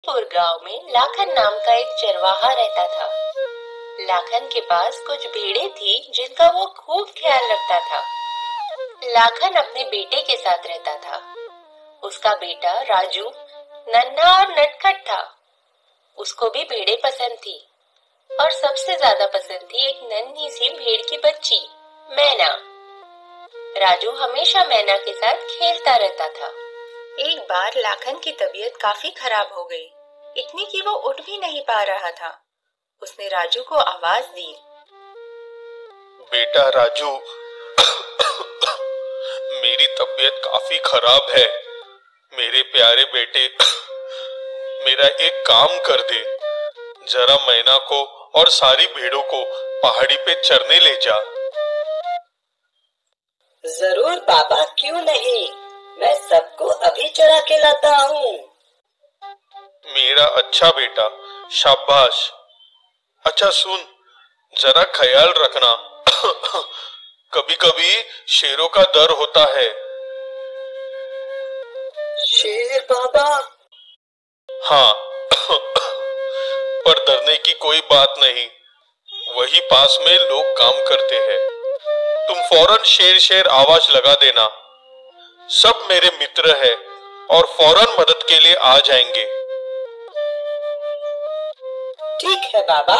पुर गांव में लाखन नाम का एक चरवाहा रहता था। लाखन के पास कुछ भेड़ें थी जिनका वो खूब ख्याल रखता था। लाखन अपने बेटे के साथ रहता था। उसका बेटा राजू नन्हा और नटखट था। उसको भी भेड़ें पसंद थी और सबसे ज्यादा पसंद थी एक नन्ही सी भेड़ की बच्ची मैना। राजू हमेशा मैना के साथ खेलता रहता था। एक बार लाखन की तबीयत काफी खराब हो गई, इतनी कि वो उठ भी नहीं पा रहा था। उसने राजू को आवाज दी, बेटा राजू, मेरी तबीयत काफी खराब है। मेरे प्यारे बेटे, मेरा एक काम कर दे, जरा मैना को और सारी भेड़ों को पहाड़ी पे चरने ले जा। जरूर बाबा, क्यों नहीं, मैं सबको अभी चरा के लाता हूँ। मेरा अच्छा बेटा, शाबाश। अच्छा सुन, जरा ख्याल रखना, कभी कभी शेरों का डर होता है। शेर बाबा? हाँ, पर डरने की कोई बात नहीं, वही पास में लोग काम करते हैं। तुम फौरन शेर शेर आवाज लगा देना, सब मेरे मित्र हैं और फौरन मदद के लिए आ जाएंगे। ठीक है बाबा।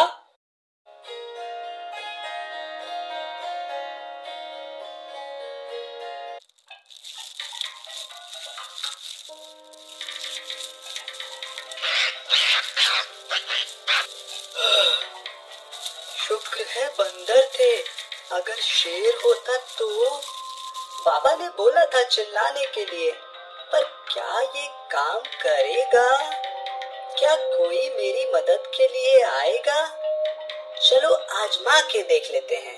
शुक्र है बंदर थे, अगर शेर होता तो। बाबा ने बोला था चिल्लाने के लिए, पर क्या ये काम करेगा? क्या कोई मेरी मदद के लिए आएगा? चलो आजमा के देख लेते हैं।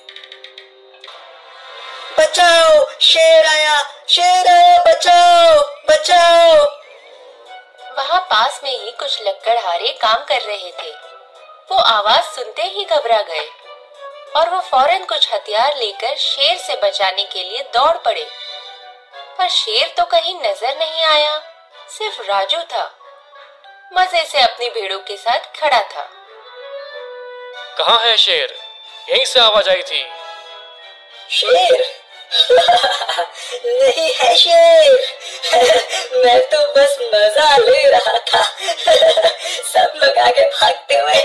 बचाओ, शेर आया, शेर आया, बचाओ, बचाओ। वहाँ पास में ही कुछ लकड़हारे काम कर रहे थे। वो आवाज सुनते ही घबरा गए और वो फौरन कुछ हथियार लेकर शेर से बचाने के लिए दौड़ पड़े। पर शेर तो कहीं नजर नहीं आया, सिर्फ राजू था, मजे से अपनी भेड़ों के साथ खड़ा था। कहाँ है शेर? यहीं से आवाज आई थी। शेर? नहीं है शेर, मैं तो बस मजा ले रहा था। सब लोग आगे भागते हुए।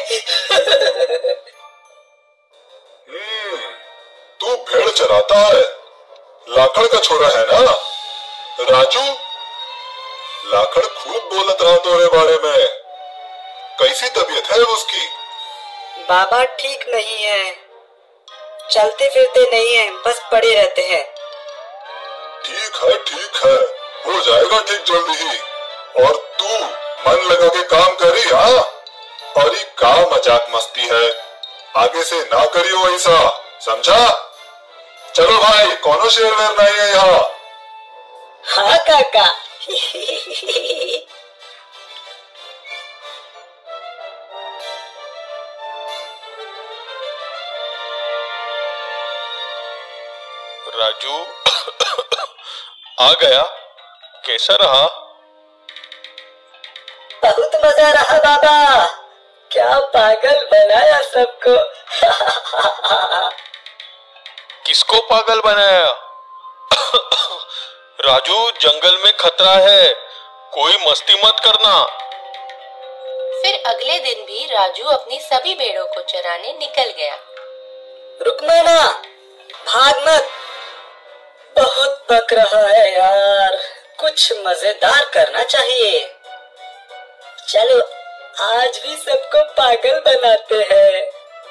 तू भेड़ चराता है, लाखड़ का छोरा है ना राजू? लाखड़ खूब बोलत रहा तोरे बारे में, कैसी तबीयत है उसकी? बाबा ठीक नहीं है, चलते फिरते नहीं है, बस पड़े रहते हैं। ठीक है, हो जाएगा ठीक जल्दी ही। और तू मन लगा के काम करी, हाँ? और ये का मजाक मस्ती है, आगे से ना करियो ऐसा, समझा? चलो भाई, कोनो शेर वेर नहीं है यहाँ। हाँ काका। राजू आ गया, कैसा रहा? बहुत मजा रहा बाबा, क्या पागल बनाया सबको। किसको पागल बनाया? राजू, जंगल में खतरा है, कोई मस्ती मत करना। फिर अगले दिन भी राजू अपनी सभी भेड़ों को चराने निकल गया। रुक मैना, भाग मत, बहुत पक रहा है यार, कुछ मजेदार करना चाहिए। चलो आज भी सबको पागल बनाते हैं।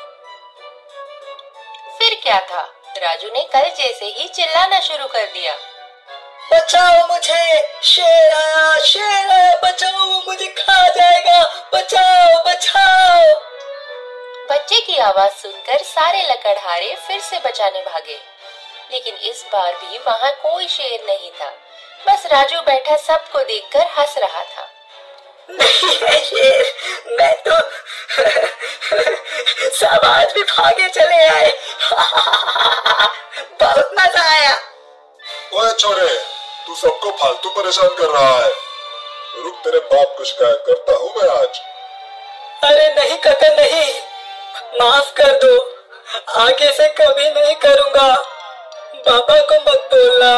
फिर क्या था, राजू ने कल जैसे ही चिल्लाना शुरू कर दिया, बचाओ मुझे, शेर आया, बचाओ, वो मुझे खा जाएगा, बचाओ, बचाओ। बच्चे की आवाज सुनकर सारे लकड़हारे फिर से बचाने भागे, लेकिन इस बार भी वहाँ कोई शेर नहीं था। बस राजू बैठा सबको देखकर हंस रहा था। नहीं है शेर, मैं तो सब आज भी भागे चले आए। बहुत मजा आया। ओए छोरे, तू सबको फालतू परेशान कर रहा है। रुक, तेरे बाप को शिकायत करता हूँ मैं आज। अरे नहीं काका नहीं, माफ कर दो, आगे से कभी नहीं करूँगा। बाबा को मत बोलना।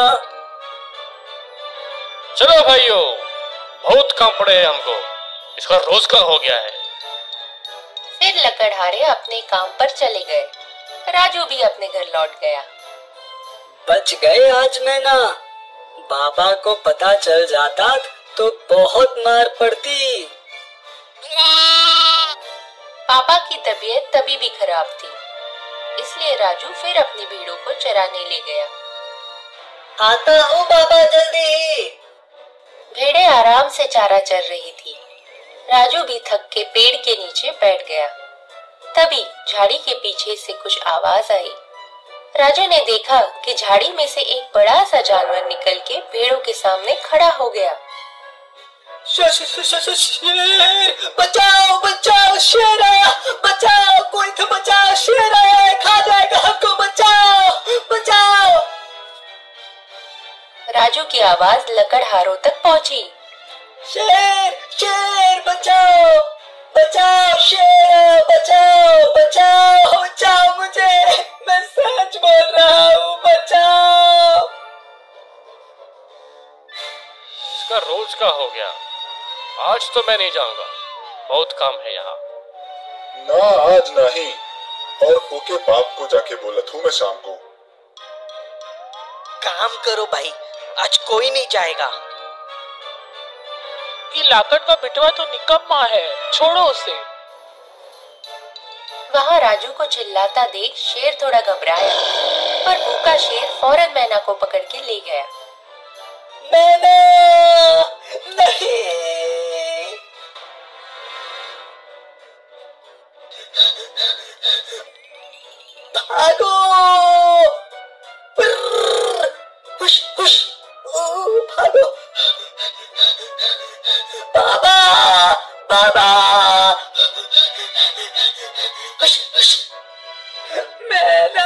चलो भाइयों, बहुत काम पड़े हैं हमको, इसका रोज का हो गया है। फिर लकड़हारे अपने काम पर चले गए। राजू भी अपने घर लौट गया। बच गए आज मैं ना, बाबा को पता चल जाता तो बहुत मार पड़ती। पापा की तबीयत तभी भी खराब थी, इसलिए राजू फिर अपनी भेड़ों को चराने ले गया। आता हूँ बाबा जल्दी। भेड़ें आराम से चारा चर रही थी। राजू भी थक के पेड़ के नीचे बैठ गया। तभी झाड़ी के पीछे से कुछ आवाज आई। राजू ने देखा कि झाड़ी में से एक बड़ा सा जानवर निकल के भेड़ों के सामने खड़ा हो गया। शेर, बचाओ बचाओ, शेर आया, बचाओ, कोई तो बचाओ, शेर आया है, खा जाएगा हमको, बचाओ बचाओ। राजू की आवाज लकड़हारों तक पहुंची। शेर शेर, बचाओ बचाओ, शेर बचाओ बचाओ बचाओ मुझे, मैं सच बोल रहा हूँ, बचाओ। इसका रोज का हो गया, आज तो मैं नहीं जाऊंगा, बहुत काम है यहाँ। ना आज नहीं, और ओके बाप को जाके बोलत हूँ मैं शाम को। काम करो भाई, आज कोई नहीं जाएगा। ये लाकड़ का बिटवा तो निकम्मा है, छोड़ो उसे। वहाँ राजू को चिल्लाता देख शेर थोड़ा घबराया, पर भूखा शेर फौरन मैना को पकड़ के ले गया। मैना नहीं, भागो, हुश हुश, भागो, बाबा बाबा, हुश हुश, मैना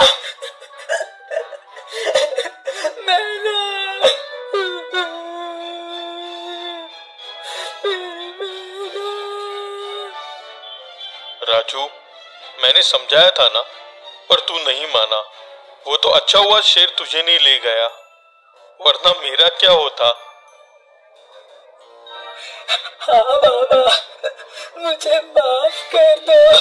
मैना। राजू, मैंने समझाया था ना, पर तू नहीं माना। वो तो अच्छा हुआ शेर तुझे नहीं ले गया, वरना मेरा क्या होता। हाँ बाबा, मुझे माफ कर दो,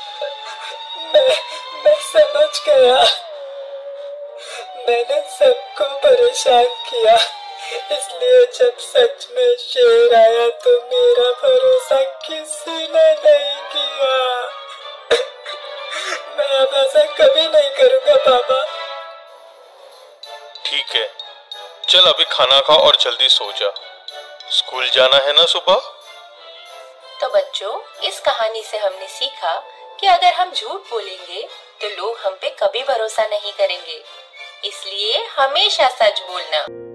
मैं समझ गया, मैंने सबको परेशान किया, इसलिए जब सच में शेर आया तो मेरा भरोसा किसी ने नहीं किया। मैं अब ऐसा कभी नहीं करूँगा बाबा। ठीक है, चल अभी खाना खा और जल्दी सो जा, स्कूल जाना है ना सुबह। तो बच्चों, इस कहानी से हमने सीखा कि अगर हम झूठ बोलेंगे तो लोग हम पे कभी भरोसा नहीं करेंगे, इसलिए हमेशा सच बोलना।